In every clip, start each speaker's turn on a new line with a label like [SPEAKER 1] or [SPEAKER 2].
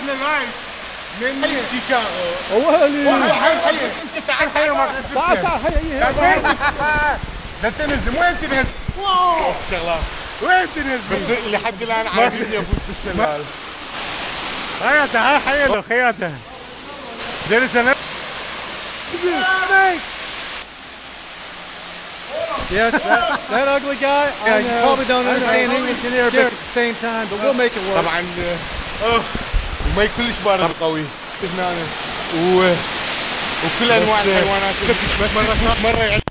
[SPEAKER 1] احنا لايف من شيكاغو.
[SPEAKER 2] حي
[SPEAKER 1] انت تعال حي ما
[SPEAKER 2] تعال
[SPEAKER 1] لا تنزل وين تنزل؟ واو شغلات وين تنزل؟ بس لحد الان عاجبني افوت بالشلال.
[SPEAKER 2] خياته هاي حيله خياته. جلس انا.
[SPEAKER 3] Yes, that ugly guy. I probably don't understand English and Arabic at the same time, but we'll make it work.
[SPEAKER 1] طبعا وما كلش بارد قوي هنا وكل انواع الحيوانات مرة يعني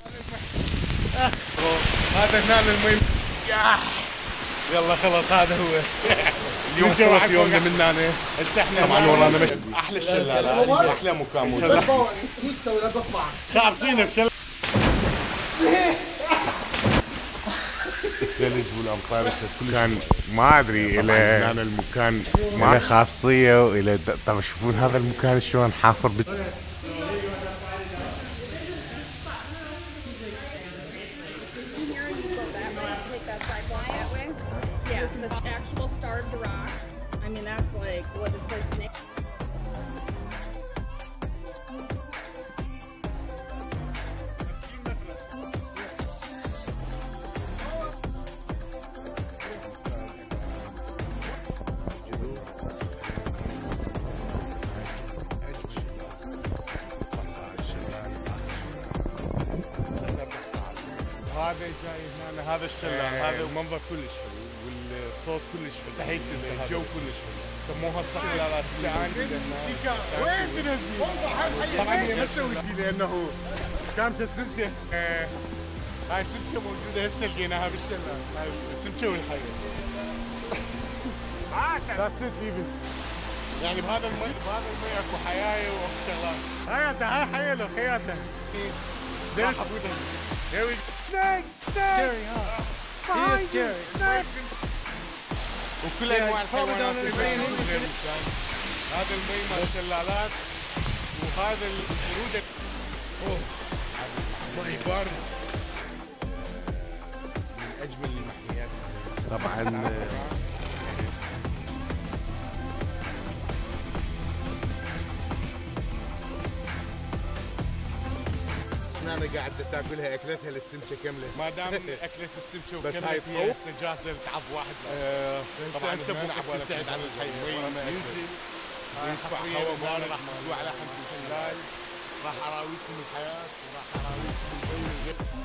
[SPEAKER 1] هذا هنا المي. يلا خلص هذا هو اليوم خلص يومنا من هنا. هسه احنا طبعا ورانا احلى الشلالة احلى مكان موجود. خابصين بشلال الثلج والامطار كان ما ادري الى هنا المكان ما خاصيه والى طبعا شوفون هذا المكان شلون حافر هذا جاي هنا هذا الشلال هذا المنظر كلش حلو والصوت كلش حلو تحية الجو كلش حلو سموها الصقلالات. وين تنزل؟ طبعا هي ما تسوي شيء لانه كامشه السمكه. هاي السمكه موجوده هسه لقيناها بالشلال. هاي السمكه والحيه. يعني بهذا المي اكو حيايه واكو شغلات.
[SPEAKER 2] خياته هاي حيله خياته.
[SPEAKER 1] Here we
[SPEAKER 2] snake.
[SPEAKER 3] Scary, huh?
[SPEAKER 2] He is scary.
[SPEAKER 1] وكل انواع الحيوانات هذا المي مال الشلالات وهذا البروده. اوه مي بارد من اجمل المحميات طبعا. انا قاعد تاكلها اكلتها للسمكه كامله ما دام اكلت السمكه وكملت بس هاي هسه جاهزه لتعض واحد. طبعا هسه تبتعد عن الحي ينزل يدفع هواء بارد راح تدوا على حد الشلال راح اراويكم الحياه وراح اراويكم البي.